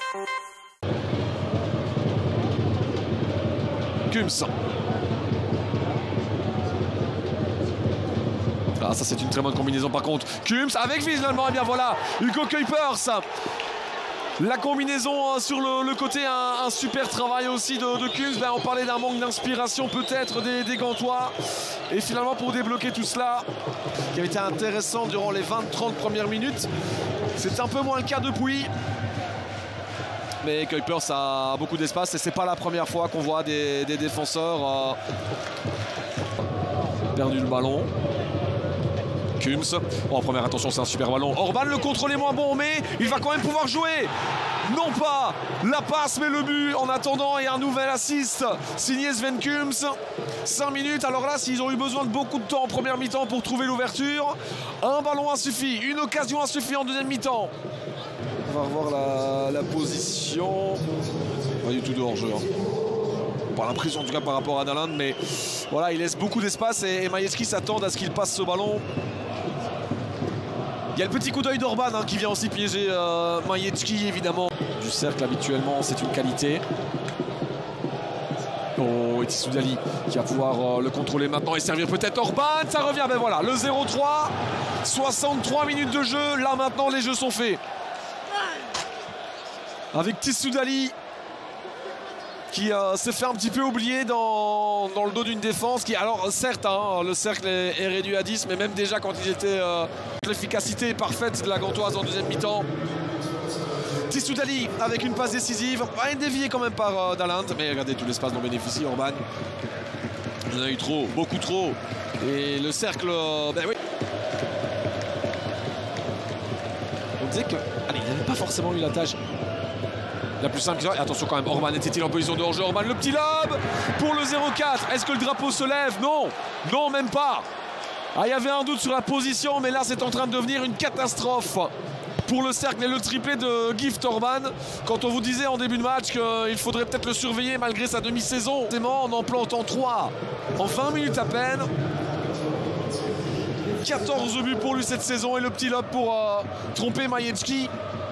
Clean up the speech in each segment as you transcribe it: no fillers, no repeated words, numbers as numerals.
Kums. Ah, ça c'est une très bonne combinaison par contre. Kums avec finalement, et bien voilà, Hugo Kuipers. La combinaison sur le côté, un super travail aussi de Kums. Ben, on parlait d'un manque d'inspiration peut-être des Gantois. Et finalement pour débloquer tout cela, qui avait été intéressant durant les 20-30 premières minutes, c'est un peu moins le cas depuis. Mais Kuipers a beaucoup d'espace et c'est pas la première fois qu'on voit des défenseurs perdu le ballon. Kums. Oh, première attention, c'est un super ballon. Orban, le contrôle est moins bon, mais il va quand même pouvoir jouer. Non pas la passe, mais le but en attendant. Et un nouvel assist signé Sven Kums. 5 minutes. Alors là, s'ils ont eu besoin de beaucoup de temps en première mi-temps pour trouver l'ouverture, un ballon a suffi, une occasion a suffi en deuxième mi-temps. On va revoir la position. Pas du tout de hors-jeu. Pas l'impression en tout cas par rapport à Daland, mais voilà, il laisse beaucoup d'espace et Majewski s'attend à ce qu'il passe ce ballon. Il y a le petit coup d'œil d'Orban qui vient aussi piéger Majewski évidemment. Du cercle habituellement, c'est une qualité. Oh, et Tissoudali qui va pouvoir le contrôler maintenant et servir peut-être Orban. Ça revient, ben voilà, le 0-3. 63 minutes de jeu. Là maintenant, les jeux sont faits. Avec Tissoudali qui s'est fait un petit peu oublier dans le dos d'une défense qui, alors certes, le cercle est réduit à 10, mais même déjà quand ils étaient l'efficacité parfaite de la Gantoise en deuxième mi-temps. Tissoudali avec une passe décisive, va être dévié quand même par Daland, mais regardez tout l'espace dont bénéficie Orban. Il en a eu trop, beaucoup trop, et le cercle, ben oui. On disait que, allez, il n'avait pas forcément eu la tâche la plus simple. Attention quand même, Orban était-il en position de hors-jeu? Orban, le petit lob pour le 0-4. Est-ce que le drapeau se lève? Non, non, même pas. Ah, il y avait un doute sur la position, mais là c'est en train de devenir une catastrophe pour le cercle et le triplé de Gift Orban. Quand on vous disait en début de match qu'il faudrait peut-être le surveiller malgré sa demi-saison, en en plantant 3 en 20 minutes à peine. 14 buts pour lui cette saison et le petit lob pour tromper Majewski.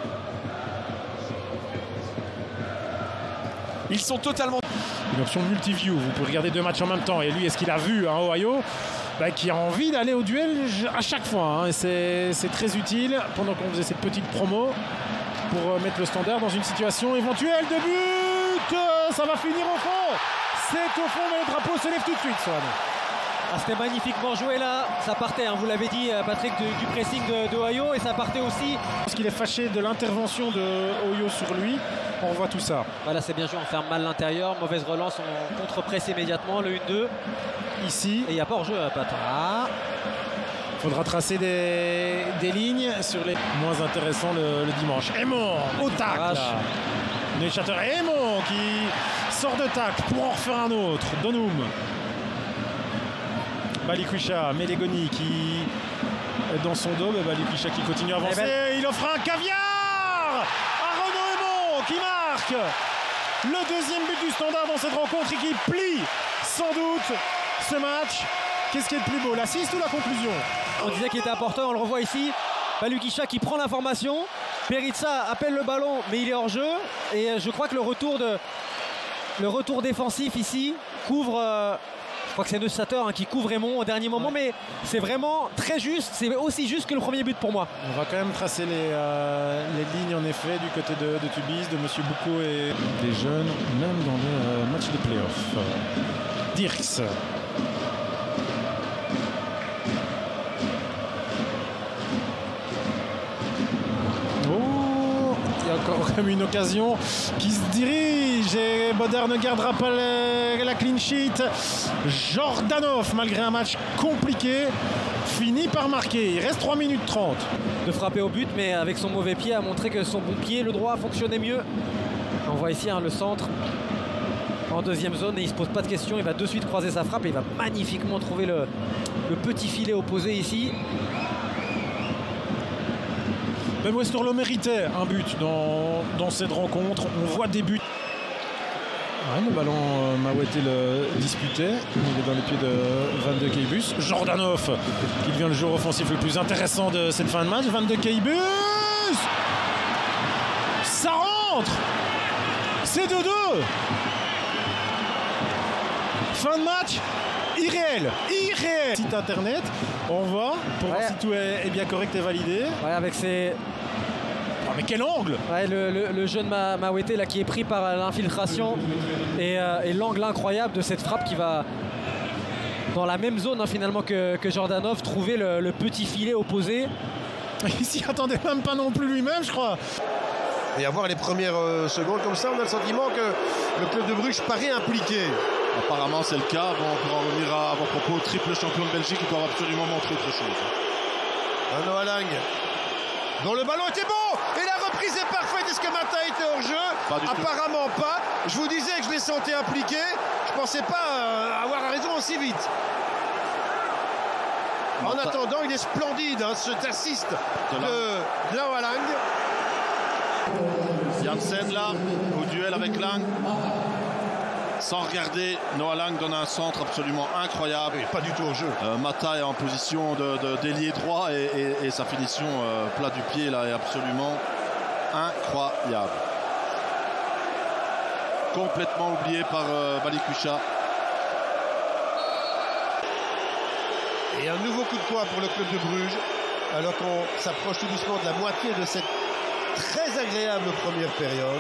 Ils sont totalement... Une option multi-view, vous pouvez regarder 2 matchs en même temps. Et lui, est-ce qu'il a vu un Ohio qui a envie d'aller au duel à chaque fois, et c'est très utile pendant qu'on faisait cette petite promo pour mettre le standard dans une situation éventuelle de but. Ça va finir au fond. C'est au fond, mais le drapeau se lève tout de suite, Swan. Ah, c'était magnifiquement joué là, ça partait, vous l'avez dit Patrick, du pressing de Ohio, et ça partait aussi. Parce qu'il est fâché de l'intervention de Ohio sur lui, on revoit tout ça. Voilà, c'est bien joué, on ferme mal l'intérieur, mauvaise relance, on contre-presse immédiatement, le 1-2. Ici. Et il n'y a pas hors-jeu à Pat. Ah. Il faudra tracer des lignes sur les moins intéressants le dimanche. Aymon au tacle. Neuchâtel Aymon qui sort de tacle pour en refaire un autre. Donum. Balikwisha, Melegoni qui est dans son dos, Balikwisha qui continue à avancer, il offre un caviar à Renaud Aymon qui marque le deuxième but du Standard dans cette rencontre et qui plie sans doute ce match. Qu'est-ce qui est le plus beau, l'assist ou la conclusion? On disait qu'il était important, on le revoit ici. Balikwisha qui prend l'information, Peritsa appelle le ballon mais il est hors jeu et je crois que le retour défensif ici couvre... Je crois que c'est Neuchâtel qui couvre Aymon au dernier moment, mais c'est vraiment très juste. C'est aussi juste que le premier but pour moi. On va quand même tracer les lignes en effet du côté de Tubize, de Monsieur Boucaud et des jeunes, même dans les matchs de play-off. Dirks. Il y a encore comme une occasion qui se dirige et Boder ne gardera pas la clean sheet. Jordanov, malgré un match compliqué, finit par marquer. Il reste 3 minutes 30. De frapper au but, mais avec son mauvais pied a montré que son bon pied, le droit, fonctionnait mieux. On voit ici le centre en deuxième zone et il ne se pose pas de questions. Il va de suite croiser sa frappe et il va magnifiquement trouver le petit filet opposé ici. Même Westerlo méritait un but dans cette rencontre. On voit des buts. Ouais, le ballon Mawete le disputait. Il est dans les pieds de Van de Keibus. Jordanov qui devient le joueur offensif le plus intéressant de cette fin de match. Van de Keibus, ça rentre. centre. C'est 2-2. Fin de match. Irréel. Site internet, on voit pour voir si tout est bien correct et validé. Ouais, avec ses... Oh, mais quel angle! Ouais, le jeune Mawete là, qui est pris par l'infiltration et l'angle incroyable de cette frappe qui va dans la même zone hein, finalement que Jordanov trouver le petit filet opposé. Il s'y attendait même pas non plus lui-même, je crois. Et à voir les premières secondes comme ça, on a le sentiment que le club de Bruges paraît impliqué. Apparemment c'est le cas. Bon, on pourra revenir à vos propos. Triple champion de Belgique, ils doivent absolument montrer autre chose. Noah Lang, dont le ballon était bon et la reprise est parfaite. Est-ce que Mata était hors jeu? Apparemment pas. Je vous disais que je les sentais impliqués. Je pensais pas avoir raison aussi vite. En attendant, il est splendide hein, cet assist de Noah Lang. Janssen là, au duel avec Lang. Sans regarder, Noah Lang donne un centre absolument incroyable. Pas du tout au jeu. Mata est en position d'ailier droit et sa finition plat du pied là est absolument incroyable. Complètement oublié par Balikwisha. Et un nouveau coup de poing pour le club de Bruges, alors qu'on s'approche tout doucement de la moitié de cette très agréable première période.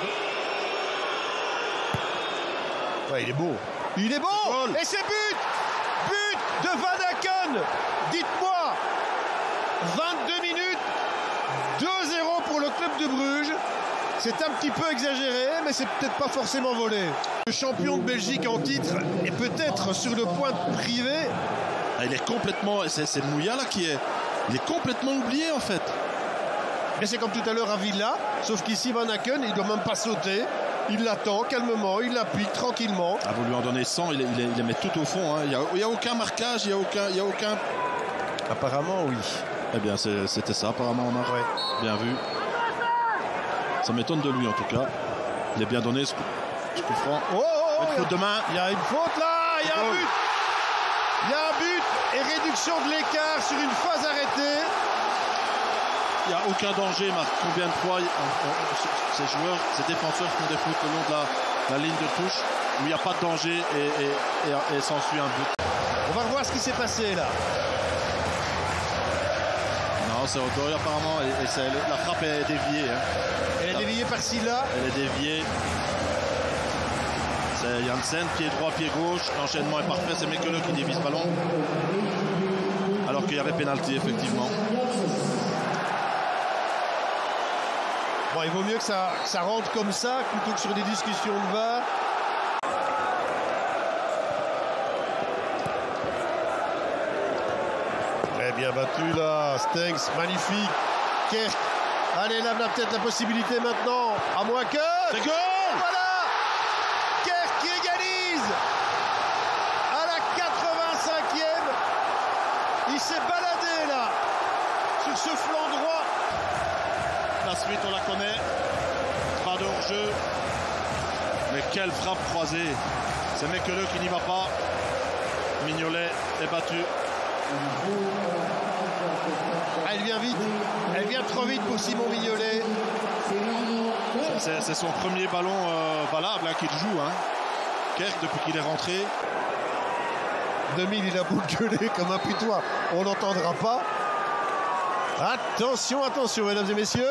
Ouais, il est beau. Il est beau. Et c'est but de Van Aken. Dites-moi, 22 minutes, 2-0 pour le club de Bruges. C'est un petit peu exagéré, mais c'est peut-être pas forcément volé. Le champion de Belgique en titre est peut-être sur le point de priver. Il est complètement, c'est Mouya là il est complètement oublié en fait. Mais c'est comme tout à l'heure à Villa, sauf qu'ici Van Aken, il ne doit même pas sauter. Il l'attend calmement, il l'applique tranquillement. Ah, vous lui en donnez 100, il les met tout au fond. Hein. Il n'y a aucun marquage, il n'y a aucun... Apparemment, oui. Eh bien, c'était ça, apparemment, Omar. Ouais. Bien vu. Ça m'étonne de lui, en tout cas. Il est bien donné, ce coup franc. Une faute de main. Il y a une faute, là. Il y a un but. Il y a un but et réduction de l'écart sur une phase arrêtée. Il n'y a aucun danger, Marc. Combien de fois ces joueurs, ces défenseurs font des fautes le long de la ligne de touche où il n'y a pas de danger et s'ensuit un but. On va revoir ce qui s'est passé là. Non, c'est Odoi apparemment et la frappe est déviée. Hein. Elle est déviée par Silla. Elle est déviée. C'est Janssen, pied droit, pied gauche. L'enchaînement est parfait. C'est Mekele qui dévie ce ballon. Alors qu'il y avait pénalty, effectivement. Bon, il vaut mieux que ça rentre comme ça plutôt que sur des discussions de VAR. Très bien battu là, Stengs, magnifique. Kerk, allez, là, on a peut-être la possibilité maintenant. À moins que... C'est goal! Voilà! Kerk qui égalise à la 85e. Il s'est baladé là, sur ce flanc droit. La suite, on la connaît. Pas de hors-jeu. Mais quelle frappe croisée. C'est Mekele qui n'y va pas. Mignolet est battu. Elle vient vite. Elle vient trop vite pour Simon Mignolet. C'est son premier ballon valable hein, qu'il joue. Hein. Kerk, depuis qu'il est rentré. 2000, il a beau gueuler comme un putois. On n'entendra pas. Attention, attention, mesdames et messieurs.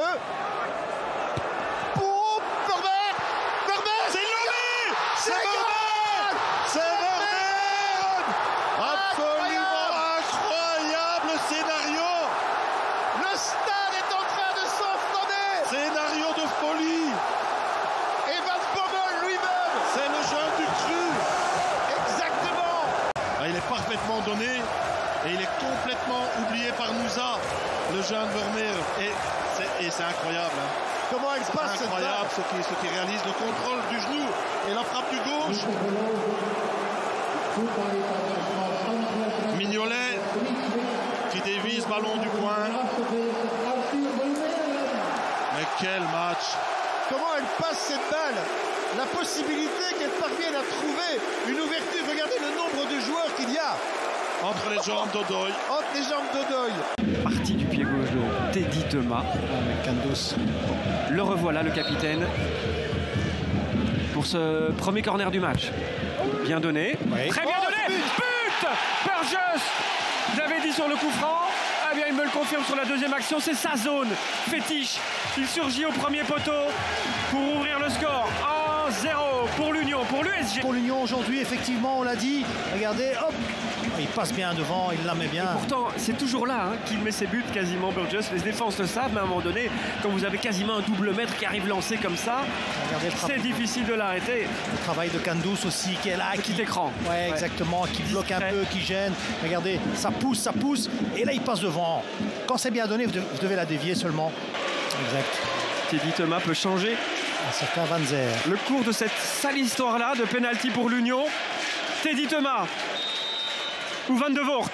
Oh, Vermeer, c'est Loli, c'est Vermeer, c'est Vermeer. Absolument incroyable scénario. Le stade est en train de s'enflammer. Scénario de folie. Et Van Bommel lui-même. C'est le jeune du cru. Exactement. Il est parfaitement donné et il est complètement oublié par Moussa. Le jeune Vermeer, et c'est incroyable. Hein. Comment elle passe cette balle? Incroyable ce qui réalise le contrôle du genou et la frappe du gauche. Mignolet qui dévie ce ballon du coin. Mais quel match! Comment elle passe cette balle? La possibilité qu'elle parvienne à trouver une ouverture. Regardez le nombre de joueurs qu'il y a. Entre les jambes d'Odoi. Entre les jambes d'Odoi. Partie du pied gauche de Teddy Thomas. Kandos. Le revoilà, le capitaine, pour ce premier corner du match. Bien donné. Oui. Très bien donné. But Burgess. J'avais dit sur le coup franc. Eh bien, il me le confirme sur la deuxième action. C'est sa zone fétiche. Il surgit au premier poteau pour ouvrir le score. 1-0 pour l'Union, pour l'USG. Pour l'Union aujourd'hui, effectivement, on l'a dit. Regardez, hop, il passe bien devant, il la met bien. Pourtant, c'est toujours là qu'il met ses buts quasiment, Burgess. Les défenses le savent, mais à un moment donné, quand vous avez quasiment un double mètre qui arrive lancé comme ça, c'est difficile de l'arrêter. Le travail de Kandos aussi, qui est là. Petit écran. Ouais, exactement, qui bloque un peu, qui gêne. Regardez, ça pousse, et là il passe devant. Quand c'est bien donné, vous devez la dévier seulement. Exact. Teddy Thomas peut changer Un certain Van Zer. le cours de cette sale histoire-là de pénalty pour l'Union. Teddy Thomas ou Van de Voort.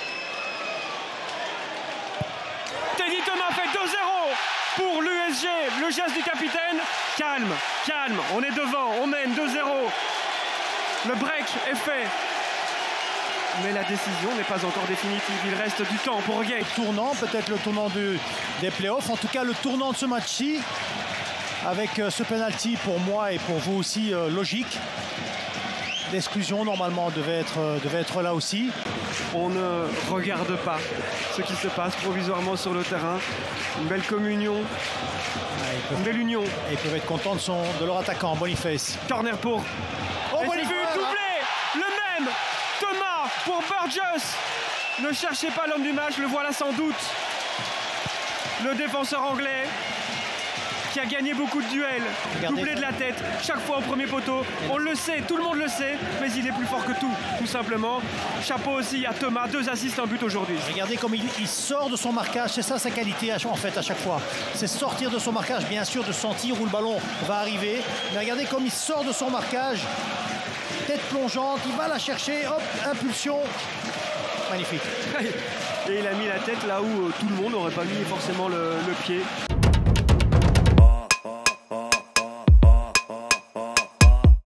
Teddy Thomas fait 2-0 pour l'USG. Le geste du capitaine. Calme, calme. On est devant, on mène 2-0. Le break est fait. Mais la décision n'est pas encore définitive. Il reste du temps pour Gay. Tournant, peut-être le tournant des playoffs. En tout cas, le tournant de ce match-ci, avec ce penalty pour moi et pour vous aussi logique. L'exclusion normalement devait être là aussi. On ne regarde pas ce qui se passe provisoirement sur le terrain. Une belle communion, une belle union. Et ils peuvent être contents de leur attaquant, Boniface. Corner pour. Oh, Et c'est Boniface, vu, doublé. Le même. Thomas pour Burgess. Ne cherchez pas l'homme du match, le voilà sans doute. Le défenseur anglais qui a gagné beaucoup de duels. Regardez. Doublé de la tête, chaque fois au premier poteau. On le sait, tout le monde le sait, mais il est plus fort que tout simplement. Chapeau aussi à Thomas, 2 assists, un but aujourd'hui. Regardez comme il sort de son marquage, c'est ça sa qualité en fait à chaque fois. C'est sortir de son marquage, bien sûr de sentir où le ballon va arriver. Mais regardez comme il sort de son marquage, tête plongeante, il va la chercher, hop, impulsion. Magnifique. Et il a mis la tête là où tout le monde n'aurait pas mis forcément le pied.